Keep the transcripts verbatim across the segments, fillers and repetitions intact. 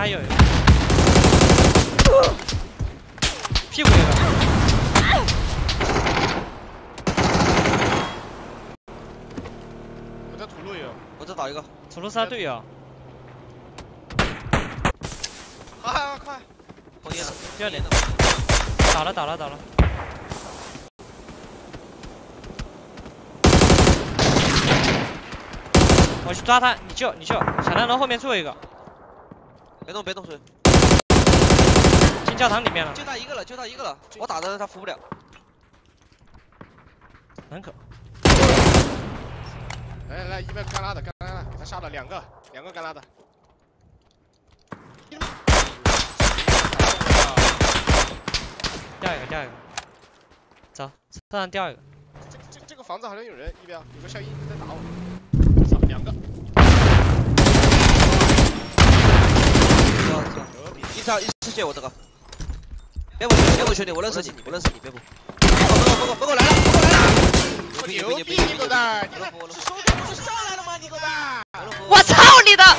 还有一个，屁股一个。 我在土路有， 我再找一个。 土路三队友。 快快快！ 红烟了， 第二点。倒了倒了倒了。 我去抓他，你救你救，小亮楼后面最后一个， 别动别动水， 进教堂里面了， 就他一个了，就他一个了，我打的他扶不了， 门口。 来来来，一边干拉的干拉的，给他杀了两个，两个干拉的。 掉一个掉一个，走，车上掉一个。 这这这个房子好像有人，一边有个小鹰在打我。 操，两个！ 一招一次血我这个，别补别补兄弟，我认识你，我认识你，别补。门口门口门口来了，门口来了！ 牛逼你狗蛋！你们是兄弟不是上来了吗？你狗蛋！ 我操你的！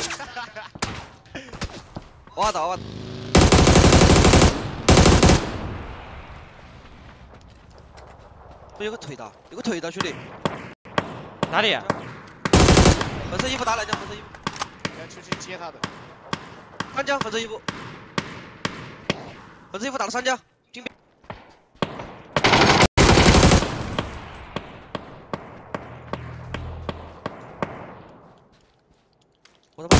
我打我。有个腿的，有个腿的兄弟。 哪里啊？ 粉色衣服打两枪，粉色衣服。 要去去接他的。 三枪，粉色衣服。粉色衣服打了三枪，金边。我的妈！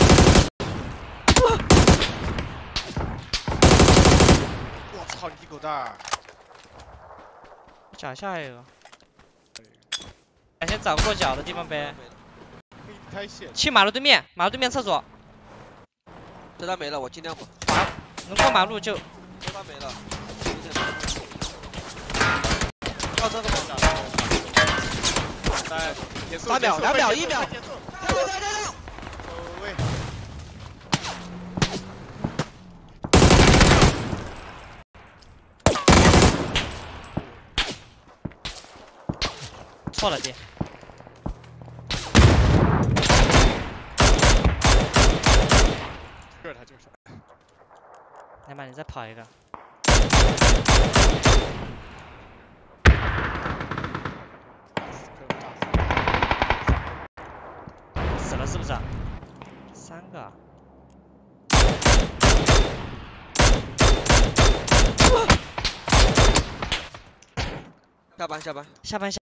我操你狗蛋！ 脚下一个。先找个过脚的地方呗。 开线， 去马路对面，马路对面厕所。 这单没了，我尽量吧。 能过马路就。 这单没了。跳车怎么打？ 三， 三秒，两秒，一秒。 跳跳跳跳！走位。 错了，爹。 就是他，就是。 来嘛，你再跑一个。死了是不是？三个。 下班，下班， 下班下。